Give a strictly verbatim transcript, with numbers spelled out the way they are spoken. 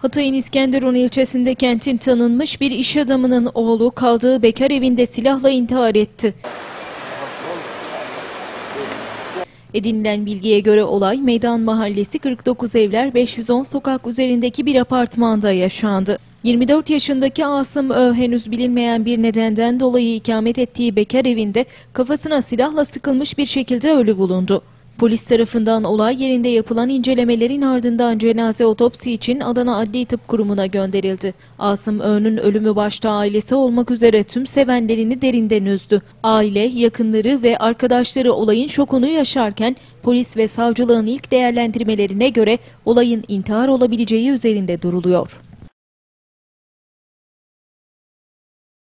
Hatay'ın İskenderun ilçesinde kentin tanınmış bir iş adamının oğlu kaldığı bekar evinde silahla intihar etti. Edinilen bilgiye göre olay Meydan Mahallesi kırk dokuz Evler beş yüz on sokak üzerindeki bir apartmanda yaşandı. yirmi dört yaşındaki Asım Ö henüz bilinmeyen bir nedenden dolayı ikamet ettiği bekar evinde kafasına silahla sıkılmış bir şekilde ölü bulundu. Polis tarafından olay yerinde yapılan incelemelerin ardından cenaze otopsi için Adana Adli Tıp Kurumu'na gönderildi. Asım Ö'nün ölümü başta ailesi olmak üzere tüm sevenlerini derinden üzdü. Aile, yakınları ve arkadaşları olayın şokunu yaşarken polis ve savcılığın ilk değerlendirmelerine göre olayın intihar olabileceği üzerinde duruluyor.